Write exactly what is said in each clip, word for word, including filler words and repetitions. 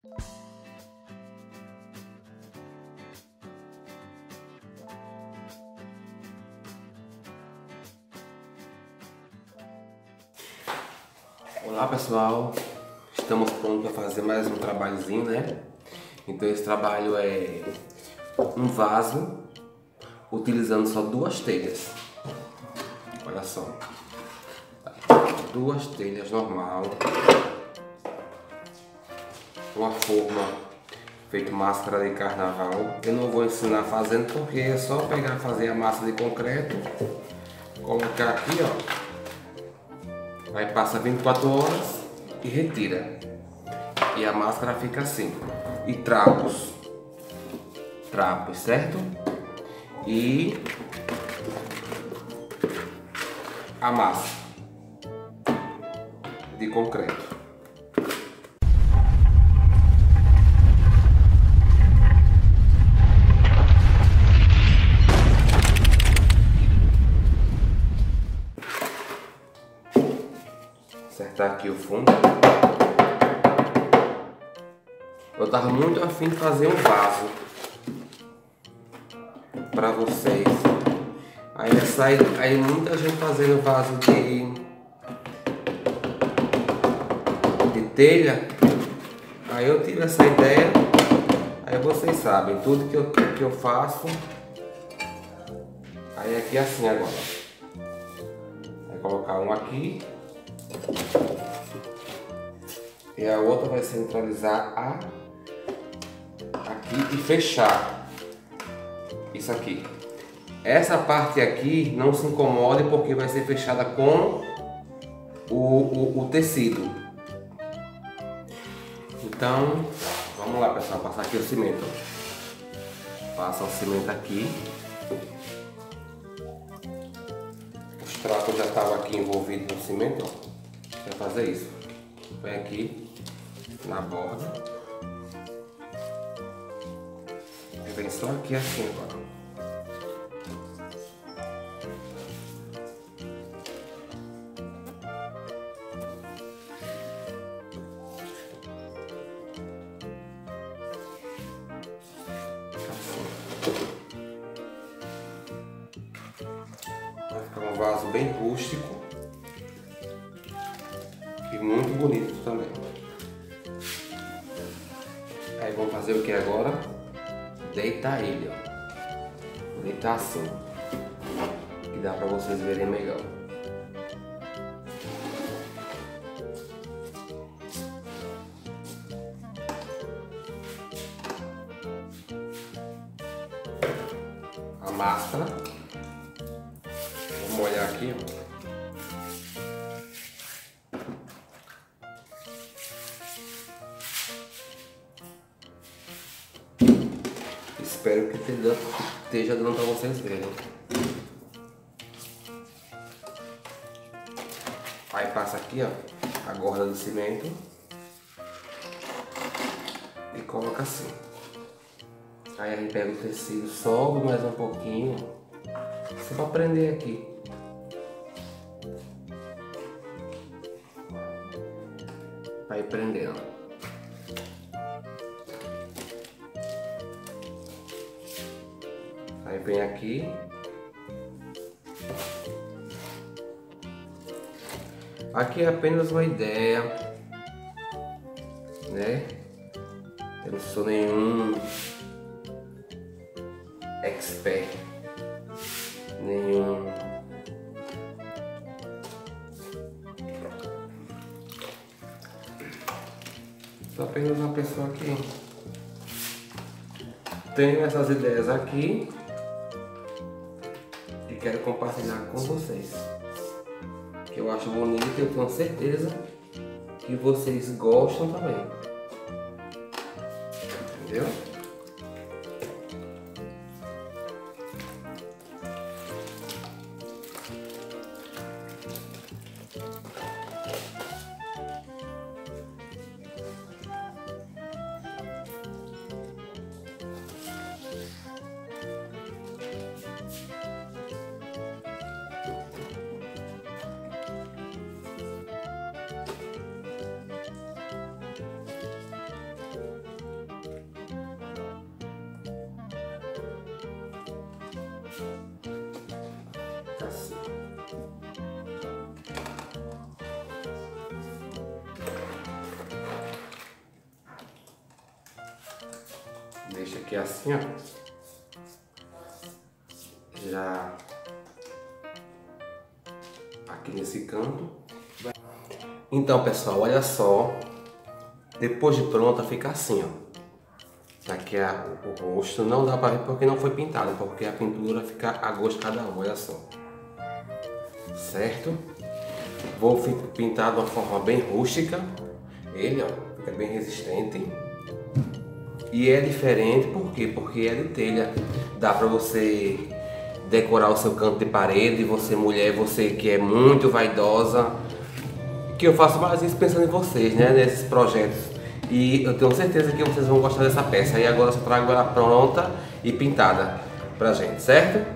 Olá pessoal, estamos prontos para fazer mais um trabalhozinho, né? Então esse trabalho é um vaso utilizando só duas telhas. Olha só, duas telhas normal, uma forma feito máscara de carnaval. Eu não vou ensinar fazendo porque é só pegar, fazer a massa de concreto, colocar aqui, ó. Aí passa vinte e quatro horas e retira. E a máscara fica assim. E trapos. Trapos, certo? E a massa de concreto. Acertar aqui o fundo. Eu tava muito afim de fazer um vaso para vocês. Aí, essa, aí muita gente fazendo vaso de, de telha. Aí eu tive essa ideia. Aí vocês sabem, tudo que eu, que eu faço. Aí aqui é assim agora. Vai colocar um aqui. E a outra vai centralizar a aqui e fechar isso aqui. Essa parte aqui não se incomode porque vai ser fechada com o, o, o tecido. Então vamos lá pessoal, passar aqui o cimento. Passa o cimento aqui. Os trapos já estavam aqui envolvidos no cimento, ó. Vai fazer isso. Vem aqui na borda. E vem só aqui assim agora. Assim. Vai ficar um vaso bem rústico. E muito bonito também. Aí vamos fazer o que agora? Deitar ele, ó. Deitar assim. Que dá pra vocês verem melhor. A máscara. Vou molhar aqui, ó. Espero que esteja dando para vocês verem. Aí passa aqui, ó, a borda do cimento e coloca assim. Aí a gente pega o tecido, sobe mais um pouquinho, só para prender aqui. Vai prendendo. Aí vem aqui. Aqui é apenas uma ideia, né? Eu não sou nenhum expert, nenhum sou apenas uma pessoa que tem essas ideias aqui. Quero compartilhar com vocês, que eu acho bonito e eu tenho certeza que vocês gostam também, entendeu? Assim. Deixa aqui assim, ó. Já aqui nesse canto. Então, pessoal, olha só. Depois de pronta fica assim, ó. Aqui é o rosto, não dá pra ver porque não foi pintado, porque a pintura fica a gosto de cada um, olha só. Certo? Vou pintar de uma forma bem rústica. Ele, ó, fica bem resistente. E é diferente, por quê? Porque é de telha. Dá pra você decorar o seu canto de parede, você mulher, você que é muito vaidosa, que eu faço mais isso pensando em vocês, né, nesses projetos. E eu tenho certeza que vocês vão gostar dessa peça. E agora eu trago ela pronta e pintada pra gente, certo?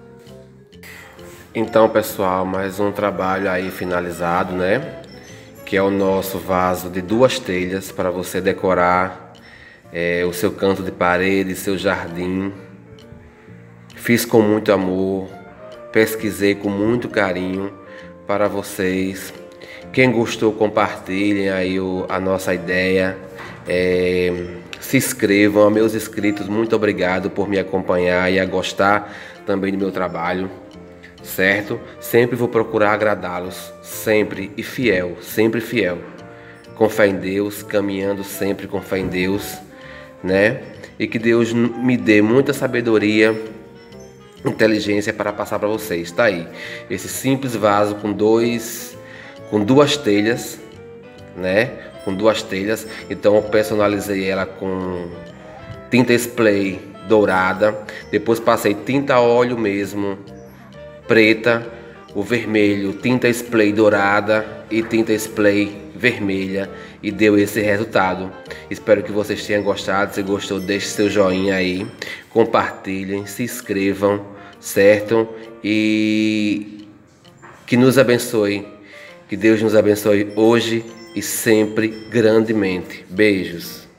Então, pessoal, mais um trabalho aí finalizado, né? Que é o nosso vaso de duas telhas para você decorar é, o seu canto de parede, seu jardim. Fiz com muito amor, pesquisei com muito carinho para vocês. Quem gostou, compartilhem aí o, a nossa ideia. É, se inscrevam, a meus inscritos, muito obrigado por me acompanhar e a gostar também do meu trabalho, certo? Sempre vou procurar agradá-los, sempre e fiel, sempre fiel. Com fé em Deus, caminhando sempre com fé em Deus, né? E que Deus me dê muita sabedoria, inteligência para passar para vocês. Tá aí, esse simples vaso com dois, com duas telhas, né? Com duas telhas. Então eu personalizei ela com tinta spray dourada. Depois passei tinta óleo mesmo, preta, o vermelho, tinta spray dourada e tinta spray vermelha, e deu esse resultado. Espero que vocês tenham gostado. Se gostou, deixe seu joinha aí, compartilhem, se inscrevam, certo? E que nos abençoe, que Deus nos abençoe hoje e sempre grandemente. Beijos.